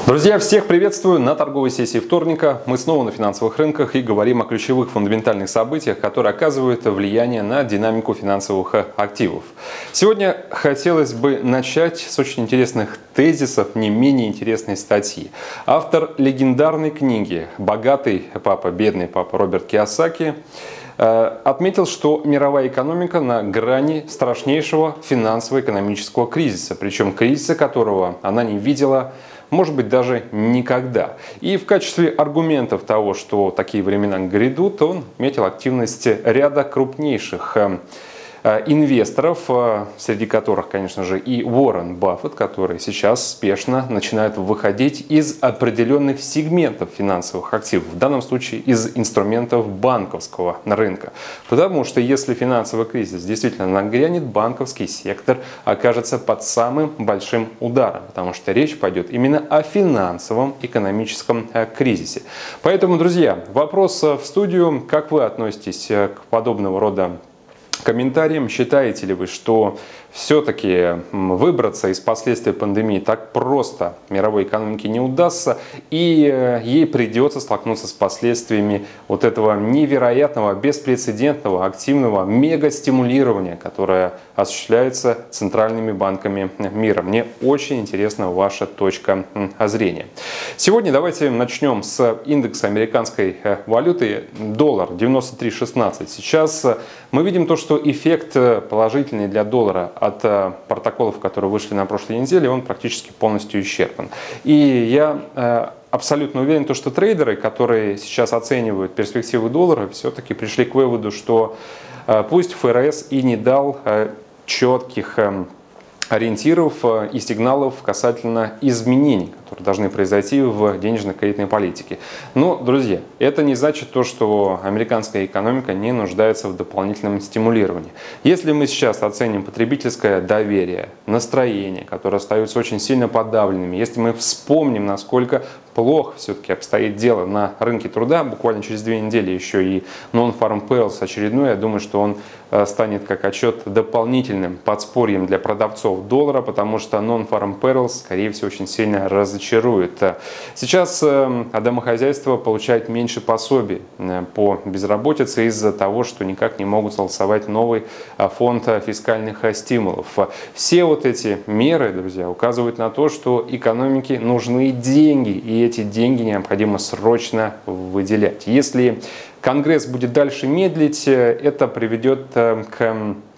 Друзья, всех приветствую на торговой сессии вторника. Мы снова на финансовых рынках и говорим о ключевых фундаментальных событиях, которые оказывают влияние на динамику финансовых активов. Сегодня хотелось бы начать с очень интересных тезисов, не менее интересной статьи. Автор легендарной книги «Богатый папа, бедный папа» Роберт Кийосаки отметил, что мировая экономика на грани страшнейшего финансово-экономического кризиса, причем кризиса, которого она не видела, может быть, даже никогда. И в качестве аргументов того, что такие времена грядут, он метил активность ряда крупнейших инвесторов, среди которых, конечно же, и Уоррен Баффет, который сейчас спешно начинает выходить из определенных сегментов финансовых активов, в данном случае из инструментов банковского рынка. Потому что если финансовый кризис действительно нагрянет, банковский сектор окажется под самым большим ударом, потому что речь пойдет именно о финансовом экономическом кризисе. Поэтому, друзья, вопрос в студию: как вы относитесь к подобного рода комментариям? Считаете ли вы, что все-таки выбраться из последствий пандемии так просто мировой экономике не удастся, и ей придется столкнуться с последствиями вот этого невероятного, беспрецедентного, активного мега-стимулирования, которое осуществляется центральными банками мира? Мне очень интересна ваша точка зрения. Сегодня давайте начнем с индекса американской валюты. Доллар 93.16. Сейчас мы видим то, что эффект положительный для доллара от протоколов, которые вышли на прошлой неделе, он практически полностью исчерпан. И я абсолютно уверен, что трейдеры, которые сейчас оценивают перспективы доллара, все-таки пришли к выводу, что пусть ФРС и не дал четких ориентиров и сигналов касательно изменений, которые должны произойти в денежно-кредитной политике. Но, друзья, это не значит то, что американская экономика не нуждается в дополнительном стимулировании. Если мы сейчас оценим потребительское доверие, настроение, которые остаются очень сильно подавленными, если мы вспомним, насколько плохо все-таки обстоит дело на рынке труда, буквально через 2 недели еще и Non-Farm Payrolls очередной, я думаю, что он станет как отчет дополнительным подспорьем для продавцов доллара, потому что Non-Farm Payrolls, скорее всего, очень сильно разочарует. Сейчас домохозяйства получают меньше пособий по безработице из-за того, что никак не могут согласовать новый фонд фискальных стимулов. Все вот эти меры, друзья, указывают на то, что экономике нужны деньги, и эти деньги необходимо срочно выделять. Если Конгресс будет дальше медлить, это приведет к,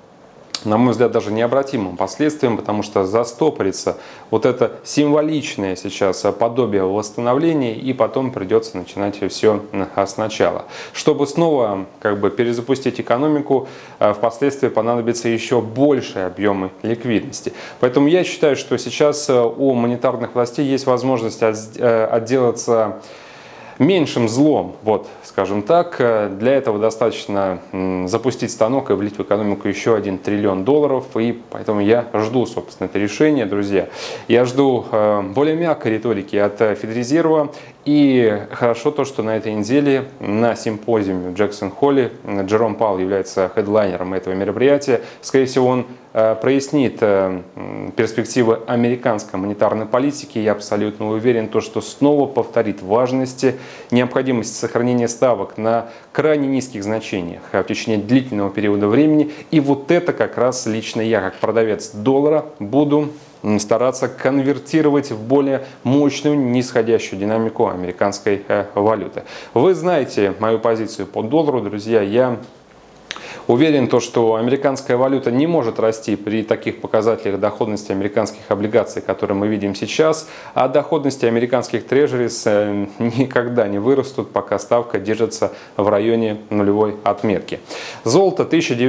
на мой взгляд, даже необратимым последствиям, потому что застопорится вот это символичное сейчас подобие восстановления, и потом придется начинать все сначала. Чтобы снова перезапустить экономику, впоследствии понадобится еще большие объемы ликвидности. Поэтому я считаю, что сейчас у монетарных властей есть возможность отделаться меньшим злом, вот, скажем так. Для этого достаточно запустить станок и влить в экономику еще $1 триллион. И поэтому я жду, собственно, это решение, друзья. Я жду более мягкой риторики от Федрезерва. И хорошо то, что на этой неделе на симпозиуме в Джексон-Холле Джером Пауэлл является хедлайнером этого мероприятия. Скорее всего, он прояснит перспективы американской монетарной политики. Я абсолютно уверен, что снова повторит важность, необходимость сохранения ставок на крайне низких значениях в течение длительного периода времени. И вот это как раз лично я, как продавец доллара, буду стараться конвертировать в более мощную нисходящую динамику американской валюты. Вы знаете мою позицию по доллару, друзья. Я уверен, что американская валюта не может расти при таких показателях доходности американских облигаций, которые мы видим сейчас, а доходности американских трежерис никогда не вырастут, пока ставка держится в районе нулевой отметки. Золото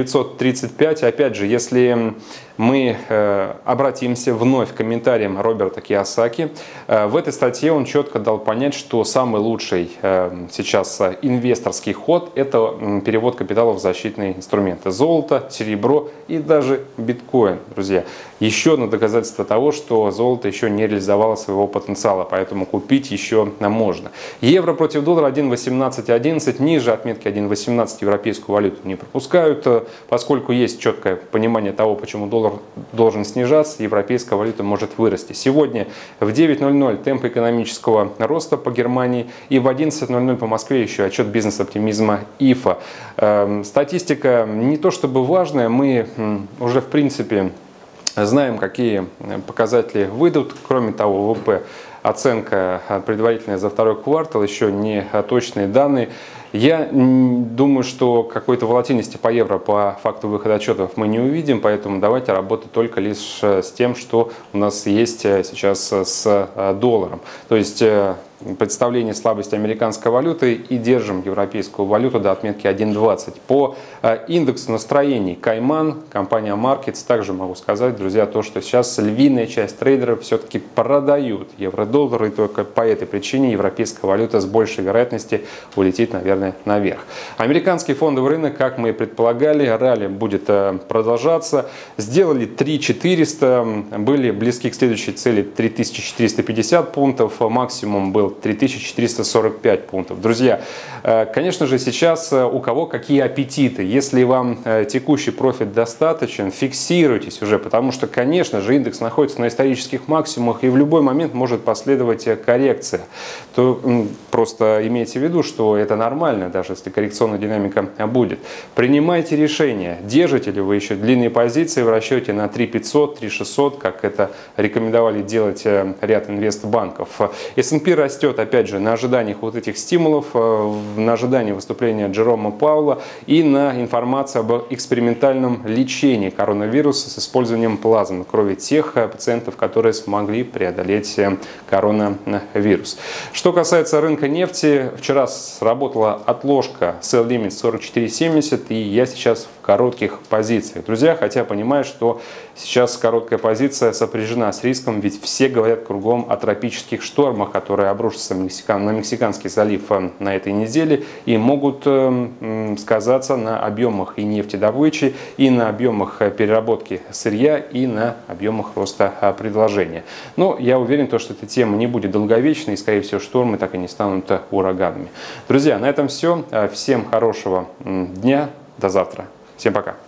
1935. Опять же, если мы обратимся вновь к комментариям Роберта Кийосаки, в этой статье он четко дал понять, что самый лучший сейчас инвесторский ход – это перевод капитала в защитные инструменты. Золото, серебро и даже биткоин, друзья. Еще одно доказательство того, что золото еще не реализовало своего потенциала, поэтому купить еще можно. Евро против доллара 1.1811, ниже отметки 1.18 европейскую валюту не пропускают, поскольку есть четкое понимание того, почему доллар евро-доллар должен снижаться, европейская валюта может вырасти. Сегодня в 9:00 темп экономического роста по Германии и в 11:00 по Москве еще отчет бизнес-оптимизма ИФА. Статистика не то чтобы важная, мы уже в принципе знаем, какие показатели выйдут. Кроме того, ВВП оценка предварительная за второй квартал, еще не точные данные. Я думаю, что какой-то волатильности по евро по факту выхода отчетов мы не увидим, поэтому давайте работать только лишь с тем, что у нас есть сейчас с долларом. То есть представление слабости американской валюты и держим европейскую валюту до отметки 1.20. По индексу настроений Кайман, компания Markets, также могу сказать, друзья, то, что сейчас львиная часть трейдеров все-таки продают евро-доллар, и только по этой причине европейская валюта с большей вероятностью улетит, наверное, наверх. Американский фондовый рынок, как мы и предполагали, ралли будет продолжаться. Сделали 3400, были близки к следующей цели 3450 пунктов, максимум был 3445 пунктов. Друзья, конечно же, сейчас у кого какие аппетиты. Если вам текущий профит достаточен, фиксируйтесь уже, потому что, конечно же, индекс находится на исторических максимумах и в любой момент может последовать коррекция. То просто имейте в виду, что это нормально, даже если коррекционная динамика будет. Принимайте решение, держите ли вы еще длинные позиции в расчете на 3500, 3600, как это рекомендовали делать ряд инвестбанков. S&P растет, опять же, на ожиданиях вот этих стимулов, на ожидании выступления Джерома Пауэлла и на информацию об экспериментальном лечении коронавируса с использованием плазмы крови тех пациентов, которые смогли преодолеть коронавирус. Что касается рынка нефти, вчера сработала отложка sell limit 44.70, и я сейчас в коротких позициях. Друзья, хотя понимаю, что сейчас короткая позиция сопряжена с риском, ведь все говорят кругом о тропических штормах, которые обрушатся на Мексиканский залив на этой неделе и могут сказаться на объемах и нефтедобычи, и на объемах переработки сырья, и на объемах роста предложения. Но я уверен, что эта тема не будет долговечной, и, скорее всего, штормы так и не станут ураганами. Друзья, на этом все. Всем хорошего дня. До завтра. Всем пока.